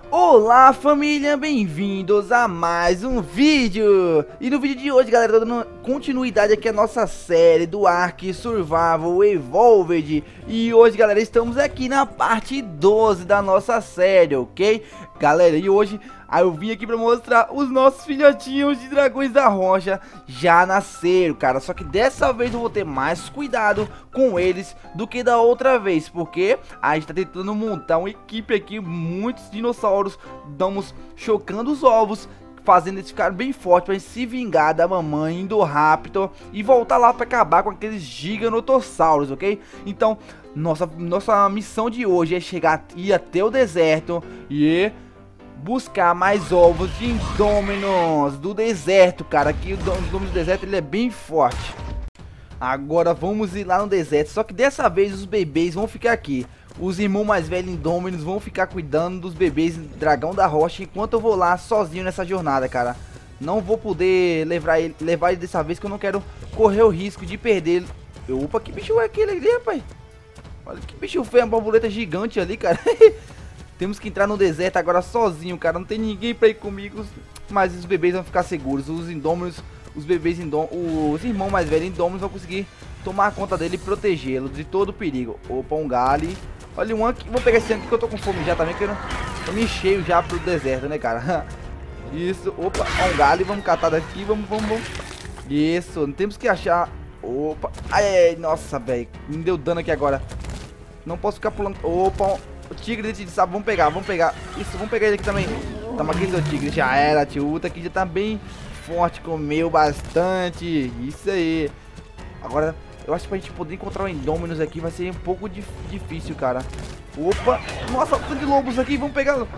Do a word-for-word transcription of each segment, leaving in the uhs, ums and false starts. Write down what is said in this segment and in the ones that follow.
Olá família, bem-vindos a mais um vídeo. E no vídeo de hoje, galera, tô dando continuidade aqui à nossa série do Ark Survival Evolved. E hoje, galera, estamos aqui na parte doze da nossa série, ok? Galera, e hoje aí eu vim aqui pra mostrar os nossos filhotinhos de dragões da rocha já nasceram, cara. Só que dessa vez eu vou ter mais cuidado com eles do que da outra vez, porque a gente tá tentando montar uma equipe aqui, muitos dinossauros, estamos chocando os ovos, fazendo eles ficarem bem fortes pra gente se vingar da mamãe Indoraptor e voltar lá pra acabar com aqueles giganotossauros, ok? Então, nossa, nossa missão de hoje é chegar ir até o deserto e buscar mais ovos de Indominus do deserto, cara. Aqui o Indominus do deserto ele é bem forte. Agora vamos ir lá no deserto, só que dessa vez os bebês vão ficar aqui. Os irmãos mais velhos Indominus vão ficar cuidando dos bebês dragão da rocha enquanto eu vou lá sozinho nessa jornada, cara. Não vou poder levar ele, levar ele dessa vez, que eu não quero correr o risco de perder ele. Opa, que bicho é aquele ali, rapaz? Olha que bicho feio, uma borboleta gigante ali, cara. Temos que entrar no deserto agora sozinho, cara. Não tem ninguém pra ir comigo. Mas os bebês vão ficar seguros. Os Indominus, os bebês Indominus, os irmãos mais velhos Indominus vão conseguir tomar conta dele e protegê-lo de todo o perigo. Opa, um galho. Olha um aqui. Vou pegar esse aqui que eu tô com fome já também, que eu, não... eu me encheio já pro deserto, né, cara? Isso. Opa, um galho. Vamos catar daqui. Vamos, vamos, vamos. Isso. Temos que achar. Opa. Ai, ai, nossa, velho. Me deu dano aqui agora. Não posso ficar pulando. Opa, o tigre dente de sapo, vamos pegar, vamos pegar. Isso, vamos pegar ele aqui também. Toma aqui, seu tigre, já era, tio. O aqui já tá bem forte, comeu bastante. Isso aí. Agora, eu acho que pra gente poder encontrar o Indominus aqui vai ser um pouco dif difícil, cara. Opa, nossa, tanto de lobos aqui, vamos pegar.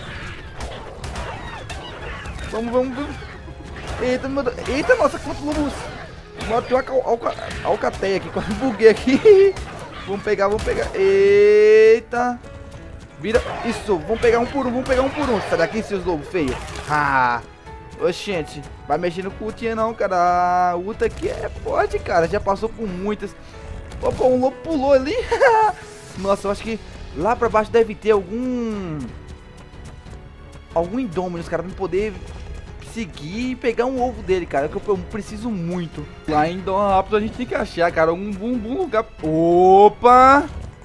Vamos, vamos, vamos. Eita, meu Deus. Eita, nossa, quantos lobos. Mano, tem uma alca alcateia aqui, quase buguei aqui. Vamos pegar, vamos pegar. Eita. Vira. Isso. Vamos pegar um por um. Vamos pegar um por um. Sai daqui, seus lobos feios. Ah. Oxente. Vai mexendo com o Utinha não, cara. A Uta aqui é forte, cara. Já passou por muitas. Opa, um lobo pulou ali. Nossa, eu acho que lá pra baixo deve ter algum... Algum Indominus, cara, pra poder seguir e pegar um ovo dele, cara, que eu preciso muito. Lá em Indoraptor a gente tem que achar, cara, um bom, bom lugar. Opa!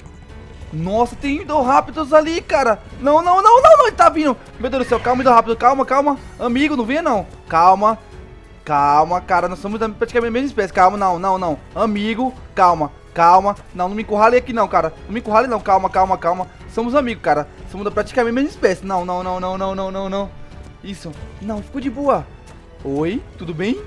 Nossa, tem Indoraptors ali, cara. Não, não, não, não, não, ele tá vindo. Meu Deus do céu, calma, Indoraptor, calma, calma. Amigo, não venha não. Calma, calma, cara, nós somos praticamente a mesma espécie. Calma, não, não, não. Amigo, calma, calma. Não, não me encurrale aqui não, cara. Não me encurrale não, calma, calma, calma. Somos amigos, cara. Somos praticamente a mesma espécie. Não, não, não, não, não, não, não, não. Isso. Não, ficou de boa. Oi, tudo bem?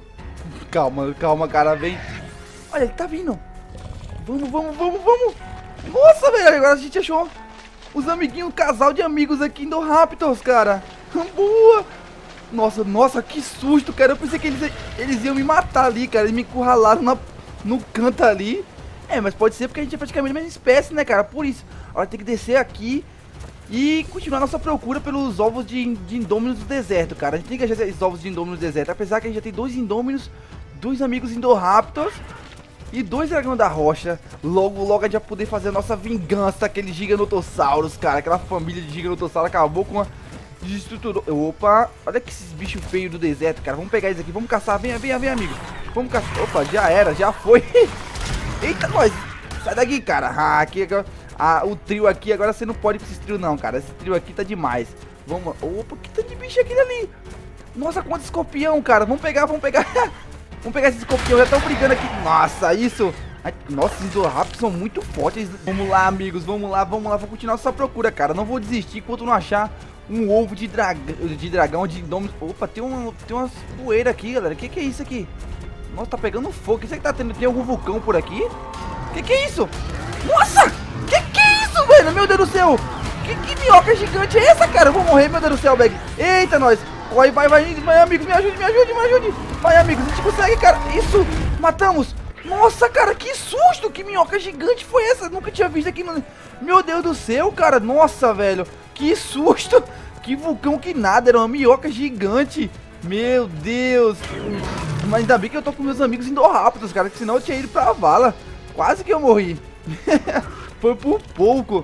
Calma, calma, cara, vem. Olha, ele tá vindo. Vamos, vamos, vamos, vamos. Nossa, velho, agora a gente achou os amiguinhos, um casal de amigos aqui Indoraptors, cara. Boa. Nossa, nossa, que susto, cara. Eu pensei que eles, eles iam me matar ali, cara. Eles me encurralaram na, no canto ali. É, mas pode ser porque a gente é praticamente a mesma espécie, né, cara? Por isso. Agora tem que descer aqui e continuar nossa procura pelos ovos de, de Indominus do deserto, cara. A gente tem que achar esses ovos de Indominus do deserto. Apesar que a gente já tem dois Indominus, dois amigos Indoraptors e dois dragões da rocha. Logo, logo a gente vai poder fazer a nossa vingança daqueles giganotossauros, cara. Aquela família de giganotossauros acabou com uma desestruturou. Opa, olha que esses bichos feios do deserto, cara. Vamos pegar eles aqui, vamos caçar. Venha, venha, venha, amigo. Vamos caçar. Opa, já era, já foi. Eita, nós. Sai daqui, cara. Ah, aqui agora... Ah, o trio aqui, agora você não pode com esse trio não, cara. Esse trio aqui tá demais. Vamos... Opa, que tanto de bicho é aquele ali. Nossa, quanto escorpião, cara. Vamos pegar, vamos pegar. Vamos pegar esse escorpião, já estão brigando aqui. Nossa, isso. Ai, nossa, esses Indoraptors são muito fortes. Vamos lá, amigos, vamos lá, vamos lá. Vou continuar essa procura, cara. Não vou desistir enquanto não achar um ovo de, drag... de dragão, de Indominus. Opa, tem, um... tem umas poeiras aqui, galera. Que que é isso aqui? Nossa, tá pegando fogo. O que é que tá tendo? Tem algum vulcão por aqui? Que que é isso? Nossa! Que que é isso, velho? Meu Deus do céu! Que, que minhoca gigante é essa, cara? Eu vou morrer, meu Deus do céu, Bag. Eita, nós! Corre, vai, vai, vai, amigo, me ajude, me ajude, me ajude! Vai, amigos, a gente consegue, cara! Isso! Matamos! Nossa, cara, que susto! Que minhoca gigante foi essa? Nunca tinha visto aqui no... Meu Deus do céu, cara! Nossa, velho! Que susto! Que vulcão que nada! Era uma minhoca gigante! Meu Deus! Mas ainda bem que eu tô com meus amigos Indoraptors, cara, que senão eu tinha ido pra vala. Quase que eu morri. Foi por pouco.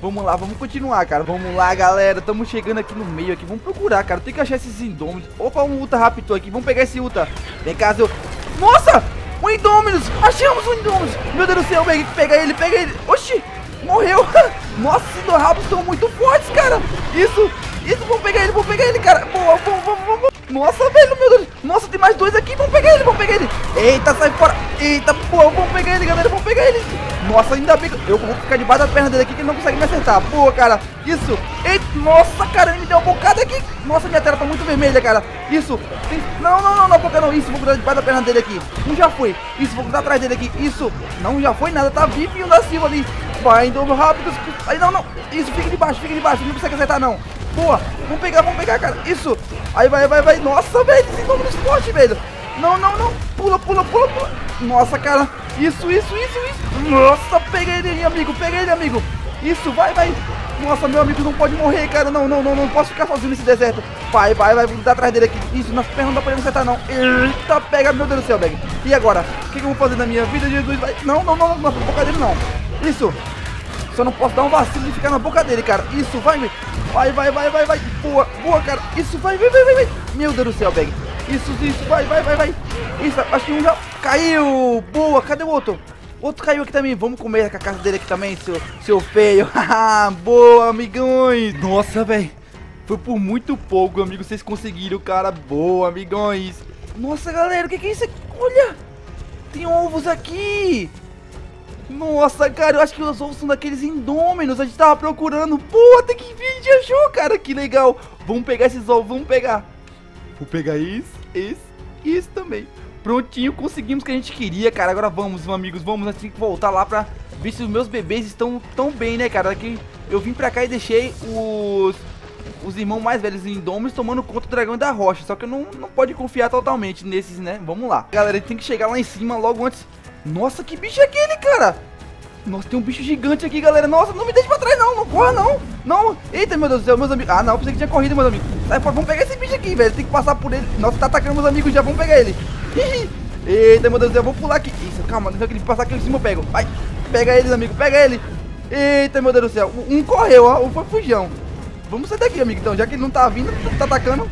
Vamos lá, vamos continuar, cara. Vamos lá, galera. Estamos chegando aqui no meio aqui. Vamos procurar, cara. Tem que achar esses Indominus. Opa, um Ultra Raptor aqui. Vamos pegar esse Ultra. Vem cá, seu... Nossa! Um Indominus! Achamos um Indominus! Meu Deus do céu, velho. Pega ele, pega ele. Oxi! Morreu! Nossa, os Indoraptors estão muito fortes, cara! Isso! Isso, vamos pegar ele, vamos pegar ele, cara! Boa, vamos, vamos, vamos! Nossa, velho, meu Deus! Nossa, tem mais dois aqui, vamos pegar ele, vamos pegar ele! Eita, sai fora! Eita, boa, vamos pegar ele, galera, vamos pegar ele! Nossa, ainda bem que eu vou ficar debaixo da perna dele aqui que ele não consegue me acertar. Boa, cara! Isso! Eita, nossa, cara, ele me deu uma bocada aqui! Nossa, minha tela tá muito vermelha, cara! Isso! Tem... Não, não, não, não, boca não! Isso, vou grudar debaixo da perna dele aqui! Um já foi! Isso, vou grudar atrás dele aqui! Isso! Não, já foi nada, tá vivinho da Silva ali! Vai, indo rápido! Aí, não, não! Isso, fica debaixo, fica debaixo! Não consegue acertar, não! Boa! Vamos pegar, vamos pegar, cara! Isso! Aí, vai, vai, vai! Nossa, velho! Esse número forte, velho! Não, não, não! Pula, pula, pula, pula! Nossa, cara! Isso, isso, isso, isso! Nossa, pega ele, amigo! Pega ele, amigo! Isso, vai, vai! Nossa, meu amigo não pode morrer, cara! Não, não, não, não posso ficar sozinho nesse deserto! Vai, vai, vai! Vou dar atrás dele aqui! Isso, nas pernas não dá pra ele acertar, não! Eita, pega! Meu Deus do céu, velho! E agora? O que, que eu vou fazer na minha vida, Jesus? Vai! Não, não, não, não! Não, na boca dele, não! Isso! Só não posso dar um vacilo de ficar na boca dele, cara! Isso, vai, vai, vai, vai, vai, vai! Boa, boa, cara! Isso, vai, vai, vai, vai, vai! Meu Deus do céu, velho! Isso, isso, vai, vai, vai, vai! Isso, acho que um já caiu! Boa, cadê o outro? Outro caiu aqui também, vamos comer com a casa dele aqui também, seu, seu feio! Boa, amigões! Nossa, velho! Foi por muito pouco, amigo, vocês conseguiram, cara! Boa, amigões! Nossa, galera, o que, que é isso aqui? Olha! Tem ovos aqui! Nossa, cara, eu acho que os ovos são daqueles Indominus. A gente tava procurando. Pô, até que enfim a gente achou, cara. Que legal. Vamos pegar esses ovos, vamos pegar. Vou pegar isso, esse e esse também. Prontinho, conseguimos o que a gente queria, cara. Agora vamos, meus amigos, vamos. A gente tem que voltar lá pra ver se os meus bebês estão tão bem, né, cara. Que eu vim pra cá e deixei os... Os irmãos mais velhos Indominus tomando conta do dragão da rocha. Só que eu não, não pode confiar totalmente nesses, né? Vamos lá. Galera, a gente tem que chegar lá em cima logo antes... Nossa, que bicho é aquele, cara? Nossa, tem um bicho gigante aqui, galera. Nossa, não me deixe pra trás, não. Não corra, não. Não. Eita, meu Deus do céu, meus amigos. Ah, não, pensei que tinha corrido, meus amigos. Sai fora, vamos pegar esse bicho aqui, velho. Tem que passar por ele. Nossa, tá atacando meus amigos já. Vamos pegar ele. Eita, meu Deus do céu, eu vou pular aqui. Isso, calma, deixa eu passar aqui em cima, eu pego. Vai, pega ele, amigo, pega ele. Eita, meu Deus do céu. Um correu, ó. Um foi fujão. Vamos sair daqui, amigo, então. Já que ele não tá vindo, tá atacando.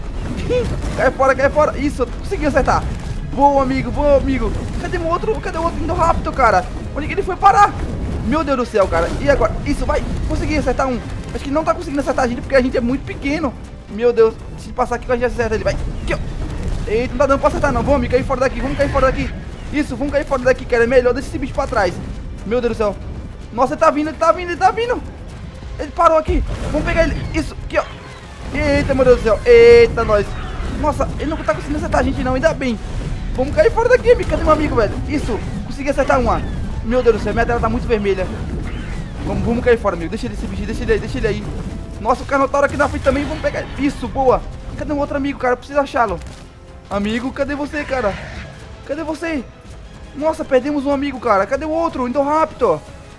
Cai fora, cai fora. Isso, consegui acertar. Boa, amigo, boa, amigo. Cadê o outro? Cadê o outro indo rápido, cara? Onde que ele foi parar? Meu Deus do céu, cara. E agora? Isso, vai. Consegui acertar um. Acho que ele não tá conseguindo acertar a gente porque a gente é muito pequeno. Meu Deus. Se passar aqui, a gente acerta ele. Vai. Aqui, ó. Eita, não tá dando pra acertar, não. Vamos, amigo, cair fora daqui. Vamos cair fora daqui. Isso, vamos cair fora daqui, cara. É melhor deixar esse bicho pra trás. Meu Deus do céu. Nossa, ele tá vindo, ele tá vindo, ele tá vindo. Ele parou aqui. Vamos pegar ele. Isso, aqui, ó. Eita, meu Deus do céu. Eita, nós. Nossa, ele não tá conseguindo acertar a gente, não. Ainda bem. Vamos cair fora daqui, amigo. Cadê meu amigo, velho? Isso, consegui acertar uma. Meu Deus do céu, minha tela tá muito vermelha. Vamos, vamos cair fora, amigo. Deixa ele, esse bicho, deixa ele aí, deixa ele aí. Nossa, o Carnotauro aqui na frente também. Vamos pegar. Isso, boa. Cadê o outro amigo, cara? Eu preciso achá-lo. Amigo, cadê você, cara? Cadê você? Nossa, perdemos um amigo, cara. Cadê o outro? Indoraptor.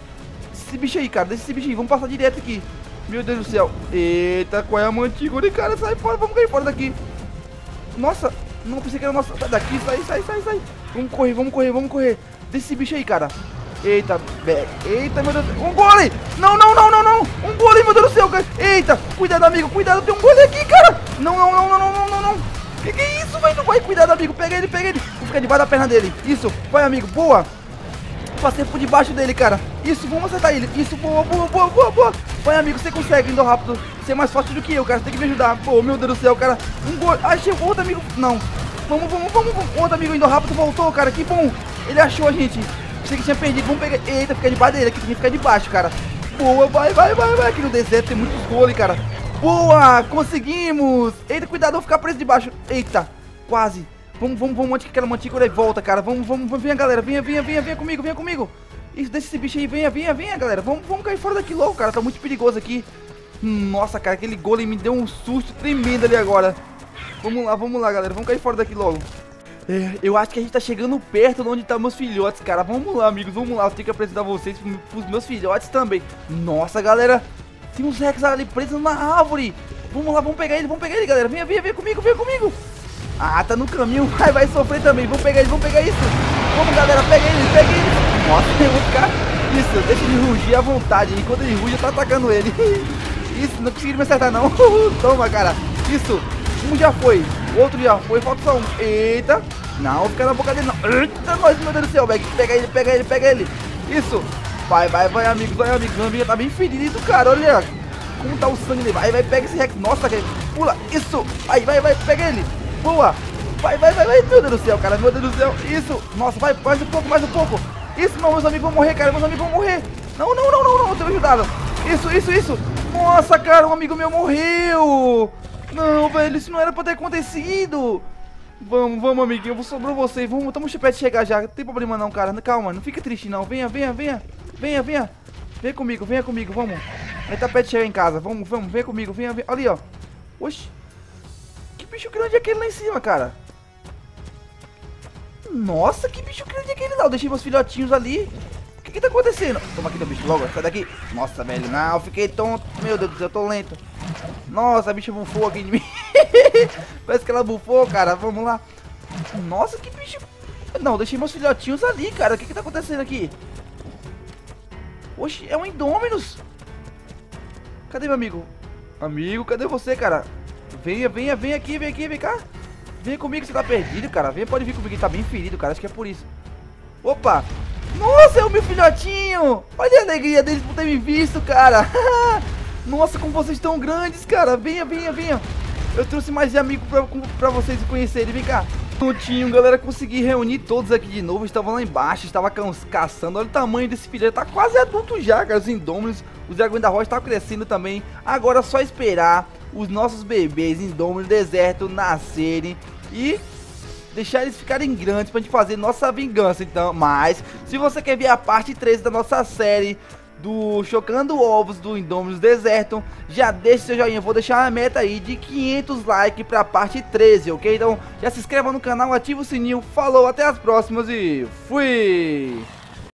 Esse bicho aí, cara. Deixa esse bicho aí. Vamos passar direto aqui. Meu Deus do céu. Eita, qual é a mantígora, cara? Sai fora, vamos cair fora daqui. Nossa. Não, pensei que era nossa. Sai daqui, sai, sai, sai, sai. Vamos correr, vamos correr, vamos correr. Deixa esse bicho aí, cara. Eita, velho. Eita, meu Deus. Um golem! Não, não, não, não, não. Um golem, meu Deus do céu, cara. Eita, cuidado, amigo, cuidado. Tem um golem aqui, cara. Não, não, não, não, não, não, não, não. Que que é isso, velho? Vai, cuidado, amigo. Pega ele, pega ele. Vou ficar debaixo da perna dele. Isso, vai, amigo. Boa. Passei por debaixo dele, cara. Isso, vamos acertar ele. Isso, boa, boa, boa, boa, boa. Vai, amigo, você consegue, indo rápido. Você é mais forte do que eu, cara. Você tem que me ajudar. Pô, meu Deus do céu, cara. Um gol. Achei outro amigo. Não. Vamos, vamos, vamos, vamos. Outro amigo indo rápido voltou, cara. Que bom. Ele achou a gente. Pensei que tinha perdido. Vamos pegar. Eita, fica debaixo dele. Aqui tem que ficar debaixo, cara. Boa, vai, vai, vai, vai. Aqui no deserto tem muitos goles, cara. Boa, conseguimos. Eita, cuidado, eu vou ficar preso debaixo. Eita, quase. Vamos, vamos, vamos, onde que aquela mantícora aí volta, cara. Vamos, vamos, vamos, venha, galera. Venha, venha, venha, venha comigo, venha comigo. Isso, deixa esse bicho aí, venha, venha, venha, galera. Vamos, vamos cair fora daqui logo, cara. Tá muito perigoso aqui. Nossa, cara, aquele golem me deu um susto tremendo ali agora. Vamos lá, vamos lá, galera. Vamos cair fora daqui logo. É, eu acho que a gente tá chegando perto de onde tá meus filhotes, cara. Vamos lá, amigos, vamos lá. Eu tenho que apresentar vocês pros meus filhotes também. Nossa, galera. Tem uns Rex ali presos na árvore. Vamos lá, vamos pegar ele, vamos pegar ele, galera. Venha, venha, venha comigo, venha comigo. Ah, tá no caminho. Vai, vai sofrer também. Vamos pegar ele, vamos pegar isso. Vamos, galera, pega ele, pega ele. Nossa, eu vou ficar Isso, deixa ele rugir à vontade. Enquanto ele ruge, eu tô atacando ele. Isso, não conseguiram me acertar não. Toma, cara. Isso, um já foi, o outro já foi, falta só um. Eita, não, fica na boca dele não. Eita, nós, meu Deus do céu, velho. Pega ele, pega ele, pega ele. Isso, vai, vai, vai, amigo, vai, amigo. Meu amigo tá bem ferido, cara, olha como tá o sangue dele. Vai, vai, pega esse Rex. Nossa, cara, pula, isso. Vai, vai, vai, pega ele. Boa. Vai, vai, vai, vai, meu Deus do céu, cara, meu Deus do céu. Isso, nossa, vai, mais um pouco, mais um pouco. Isso, não, meus amigos vão morrer, cara, meus amigos vão morrer. Não, não, não, não, não, eu tenho ajudado. Isso, isso, isso. Nossa, cara, um amigo meu morreu. Não, velho, isso não era pra ter acontecido. Vamos, vamos, amiguinho, eu vou sobrou você. Vamos, estamos perto de chegar já. Não tem problema não, cara. Calma, não fica triste não. Venha, venha, venha. Venha, venha. Vem comigo, venha comigo, vamos. Ele tá perto de chegar em casa. Vamos, vamos, venha comigo, venha, venha. Ali, ó. Oxi. Que bicho grande é aquele lá em cima, cara? Nossa, que bicho grande é aquele lá. Eu deixei meus filhotinhos ali. O que que tá acontecendo? Toma aqui teu bicho logo, sai daqui. Nossa, velho, não, eu fiquei tonto. Meu Deus do céu, eu tô lento. Nossa, a bicha bufou aqui de mim. Parece que ela bufou, cara. Vamos lá. Nossa, que bicho. Não, deixei meus filhotinhos ali, cara. O que que tá acontecendo aqui? Oxi, é um Indominus. Cadê meu amigo? Amigo, cadê você, cara? Venha, venha, vem aqui, vem aqui, vem cá. Vem comigo, você tá perdido, cara. Vem, pode vir comigo, ele tá bem ferido, cara. Acho que é por isso. Opa. Nossa, é o meu filhotinho. Olha a alegria deles por ter me visto, cara. Nossa, como vocês estão grandes, cara. Venha, venha, venha. Eu trouxe mais amigos pra, pra vocês conhecerem. Vem cá. Prontinho, galera. Consegui reunir todos aqui de novo. Estavam lá embaixo, estava caçando. Olha o tamanho desse filho. Ele tá quase adulto já, cara. Os Indôminos, os dragões da rocha estavam crescendo também. Agora é só esperar os nossos bebês Indôminos do deserto nascerem e deixar eles ficarem grandes pra gente fazer nossa vingança, então. Mas, se você quer ver a parte três da nossa série do Chocando Ovos do Indôminos Deserto, já deixa seu joinha. Vou deixar a meta aí de quinhentos likes pra parte treze, ok? Então, já se inscreva no canal, ativa o sininho. Falou, até as próximas e fui!